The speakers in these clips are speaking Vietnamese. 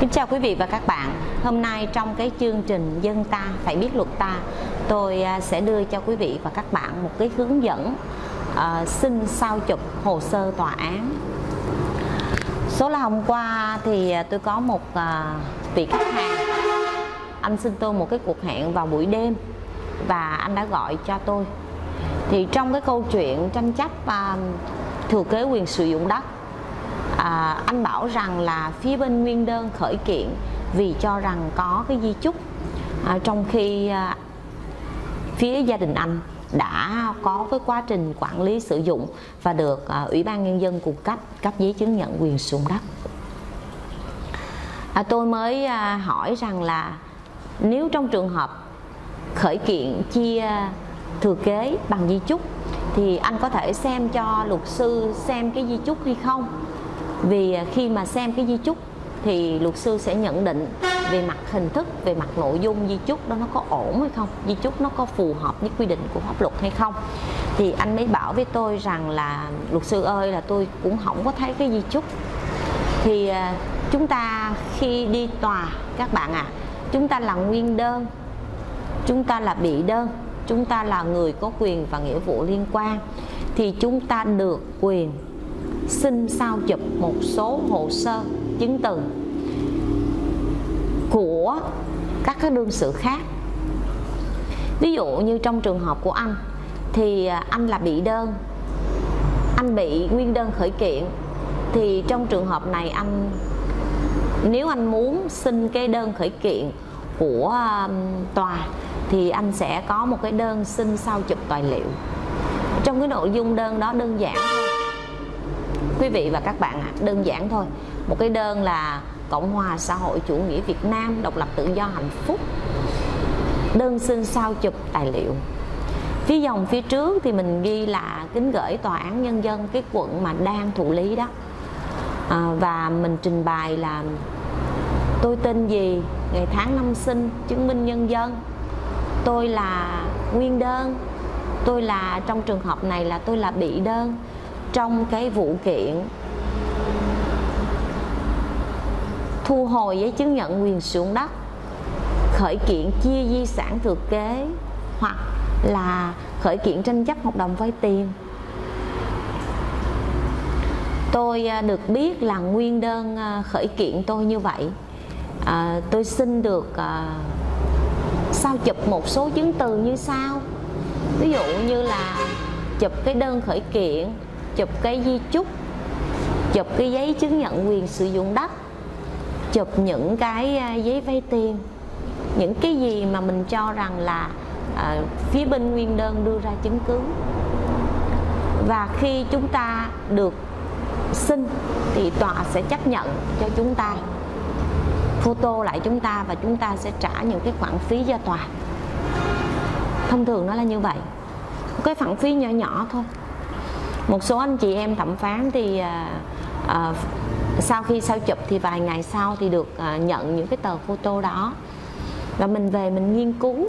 Kính chào quý vị và các bạn. Hôm nay trong cái chương trình Dân ta phải biết luật ta, tôi sẽ đưa cho quý vị và các bạn một cái hướng dẫn xin sao chụp hồ sơ tòa án. Số là hôm qua thì tôi có một vị khách hàng, anh xin tôi một cái cuộc hẹn vào buổi đêm và anh đã gọi cho tôi. Thì trong cái câu chuyện tranh chấp thừa kế quyền sử dụng đất, anh bảo rằng là phía bên nguyên đơn khởi kiện vì cho rằng có cái di chúc, trong khi phía gia đình anh đã có cái quá trình quản lý sử dụng và được Ủy ban Nhân dân cung cấp giấy chứng nhận quyền sử dụng đất. Tôi mới hỏi rằng là nếu trong trường hợp khởi kiện chia thừa kế bằng di chúc thì anh có thể xem cho luật sư xem cái di chúc hay không? Vì khi mà xem cái di chúc thì luật sư sẽ nhận định về mặt hình thức, về mặt nội dung di chúc đó nó có ổn hay không, di chúc nó có phù hợp với quy định của pháp luật hay không. Thì anh mới bảo với tôi rằng là luật sư ơi, là tôi cũng không có thấy cái di chúc. Thì chúng ta khi đi tòa các bạn chúng ta là nguyên đơn, chúng ta là bị đơn, chúng ta là người có quyền và nghĩa vụ liên quan, thì chúng ta được quyền xin sao chụp một số hồ sơ chứng từ của các cái đương sự khác. Ví dụ như trong trường hợp của anh thì anh là bị đơn, anh bị nguyên đơn khởi kiện, thì trong trường hợp này nếu anh muốn xin cái đơn khởi kiện của tòa thì anh sẽ có một cái đơn xin sao chụp tài liệu. Trong cái nội dung đơn đó đơn giản thôi quý vị và các bạn đơn giản thôi. Một cái đơn là Cộng hòa xã hội chủ nghĩa Việt Nam độc lập tự do hạnh phúc, đơn xin sao chụp tài liệu. Phía dòng phía trước thì mình ghi là kính gửi tòa án nhân dân cái quận mà đang thụ lý đó, và mình trình bày là tôi tên gì, ngày tháng năm sinh, chứng minh nhân dân, tôi là nguyên đơn, tôi là trong trường hợp này là tôi là bị đơn trong cái vụ kiện thu hồi giấy chứng nhận quyền sử dụng đất, khởi kiện chia di sản thừa kế, hoặc là khởi kiện tranh chấp hợp đồng vay tiền. Tôi được biết là nguyên đơn khởi kiện tôi như vậy, tôi xin được sao chụp một số chứng từ như sau. Ví dụ như là chụp cái đơn khởi kiện, chụp cái di chúc, chụp cái giấy chứng nhận quyền sử dụng đất, chụp những cái giấy vay tiền, những cái gì mà mình cho rằng là phía bên nguyên đơn đưa ra chứng cứ. Và khi chúng ta được xin thì tòa sẽ chấp nhận cho chúng ta photo lại chúng ta, và chúng ta sẽ trả những cái khoản phí cho tòa. Thông thường nó là như vậy, cái khoản phí nhỏ nhỏ thôi. Một số anh chị em thẩm phán thì sau khi sao chụp thì vài ngày sau thì được nhận những cái tờ photo đó, và mình về mình nghiên cứu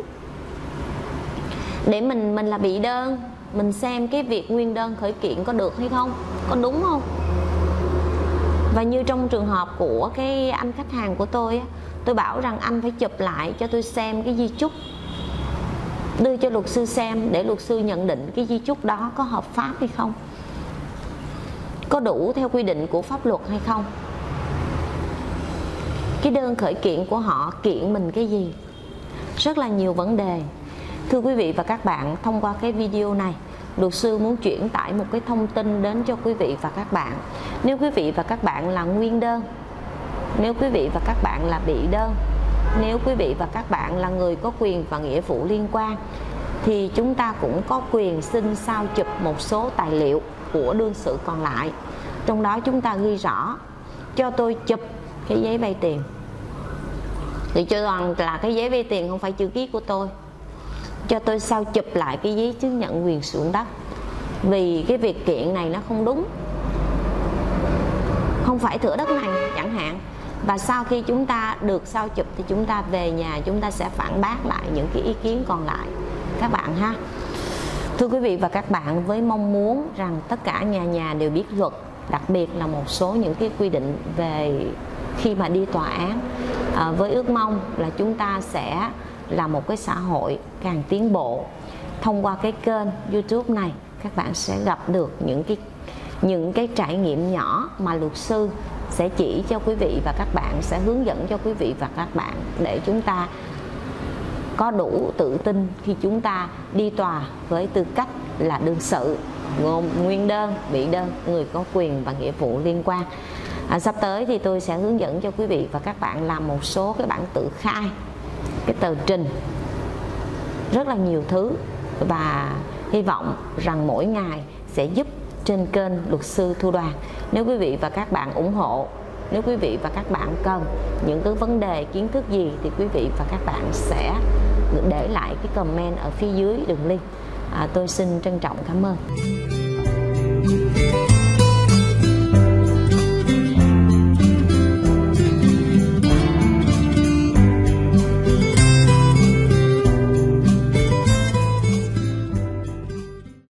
để mình là bị đơn, mình xem cái việc nguyên đơn khởi kiện có được hay không, có đúng không. Và như trong trường hợp của cái anh khách hàng của tôi bảo rằng anh phải chụp lại cho tôi xem cái di chúc, đưa cho luật sư xem để luật sư nhận định cái di chúc đó có hợp pháp hay không, có đủ theo quy định của pháp luật hay không, cái đơn khởi kiện của họ kiện mình cái gì. Rất là nhiều vấn đề. Thưa quý vị và các bạn, thông qua cái video này, luật sư muốn chuyển tải một cái thông tin đến cho quý vị và các bạn. Nếu quý vị và các bạn là nguyên đơn, nếu quý vị và các bạn là bị đơn, nếu quý vị và các bạn là người có quyền và nghĩa vụ liên quan, thì chúng ta cũng có quyền xin sao chụp một số tài liệu của đương sự còn lại. Trong đó chúng ta ghi rõ cho tôi chụp cái giấy vay tiền, thì cho rằng là cái giấy vay tiền không phải chữ ký của tôi, cho tôi sao chụp lại cái giấy chứng nhận quyền sử dụng đất, vì cái việc kiện này nó không đúng, không phải thửa đất này chẳng hạn. Và sau khi chúng ta được sao chụp thì chúng ta về nhà chúng ta sẽ phản bác lại những cái ý kiến còn lại các bạn ha. Thưa quý vị và các bạn, với mong muốn rằng tất cả nhà đều biết luật, đặc biệt là một số những cái quy định về khi mà đi tòa án, với ước mong là chúng ta sẽ là một cái xã hội càng tiến bộ. Thông qua cái kênh YouTube này, các bạn sẽ gặp được những cái trải nghiệm nhỏ mà luật sư sẽ chỉ cho quý vị và các bạn, sẽ hướng dẫn cho quý vị và các bạn để chúng ta có đủ tự tin khi chúng ta đi tòa với tư cách là đương sự, gồm nguyên đơn, bị đơn, người có quyền và nghĩa vụ liên quan. Sắp tới thì tôi sẽ hướng dẫn cho quý vị và các bạn làm một số cái bản tự khai, cái tờ trình, rất là nhiều thứ, và hy vọng rằng mỗi ngày sẽ giúp trên kênh Luật sư Thu Đoàn. Nếu quý vị và các bạn ủng hộ, nếu quý vị và các bạn cần những cái vấn đề kiến thức gì thì quý vị và các bạn sẽ để lại cái comment ở phía dưới đường link. Tôi xin trân trọng cảm ơn.